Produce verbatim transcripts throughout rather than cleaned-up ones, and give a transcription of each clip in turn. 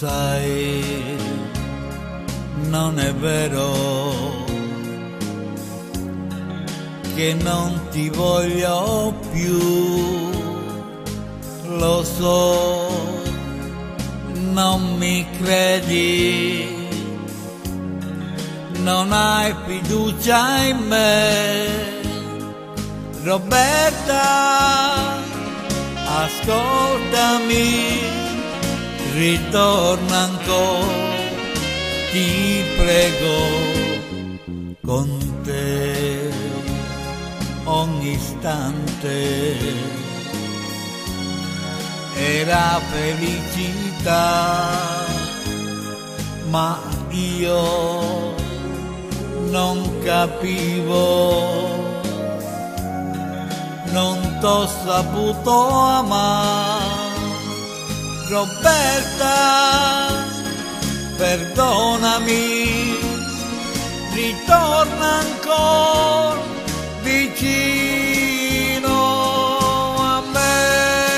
sai, non è vero che non ti voglio più, lo so, non mi credi, non hai fiducia in me, Roberta, ascoltami, ritorna ancora, ti prego, con te ogni istante era felicità, ma io non capivo, non t'ho saputo amare, Roberta, perdonami, ritorna ancora vicino a me.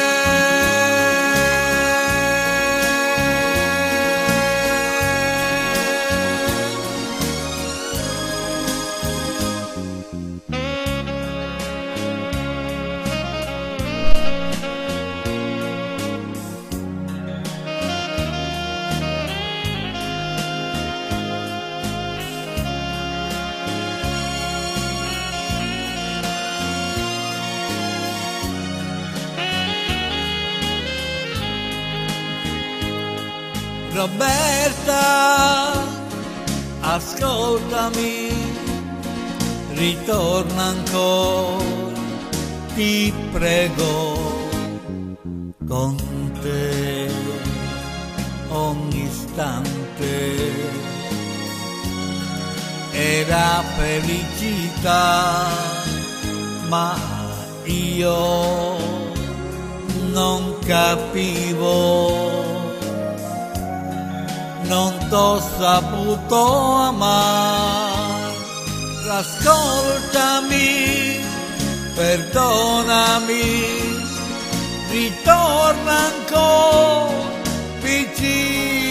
Roberta, ascoltami, ritorna ancora, ti prego, con te ogni istante era felicità, ma io non capivo, non t'ho saputo amare, ascoltami, perdonami, ritorna ancora vicino.